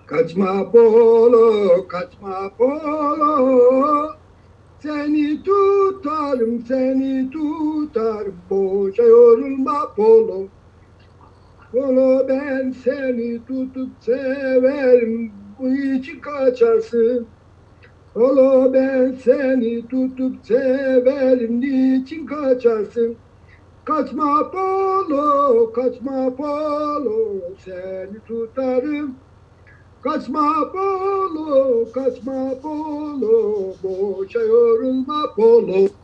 Kaçma polo, kaçma polo. Seni tutarım, seni tutarım. Boşa yorulma polo. Polo ben seni tutup severim. Bu için kaçarsın. Polo ben seni tutup severim. Niçin kaçarsın? Kaçma polo, kaçma polo. Seni tutarım. Kaçma polo, kaçma polo, boşa yorulma polo.